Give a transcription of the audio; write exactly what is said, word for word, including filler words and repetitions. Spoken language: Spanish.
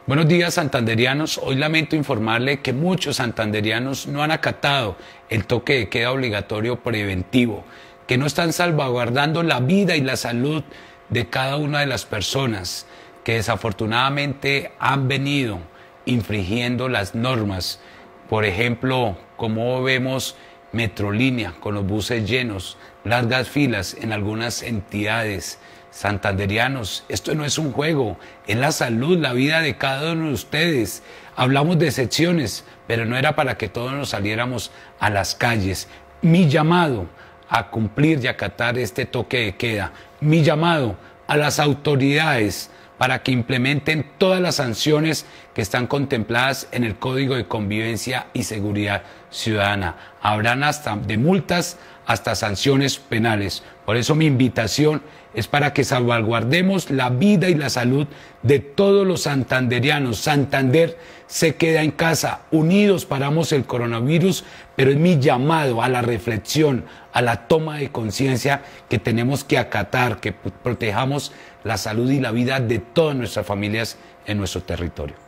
Buenos días, santanderianos. Hoy lamento informarle que muchos santanderianos no han acatado el toque de queda obligatorio preventivo, que no están salvaguardando la vida y la salud de cada una de las personas que desafortunadamente han venido infringiendo las normas. Por ejemplo, como vemos Metrolínea con los buses llenos, largas filas en algunas entidades. Santanderianos, esto no es un juego, es la salud, la vida de cada uno de ustedes. Hablamos de excepciones, pero no era para que todos nos saliéramos a las calles. Mi llamado a cumplir y acatar este toque de queda, mi llamado a las autoridades para que implementen todas las sanciones que están contempladas en el Código de Convivencia y Seguridad Ciudadana. Habrán hasta de multas hasta sanciones penales. Por eso mi invitación es para que salvaguardemos la vida y la salud de todos los santanderianos. Santander se queda en casa, unidos paramos el coronavirus, pero es mi llamado a la reflexión, a la toma de conciencia que tenemos que acatar, que protejamos la salud y la vida de todas nuestras familias en nuestro territorio.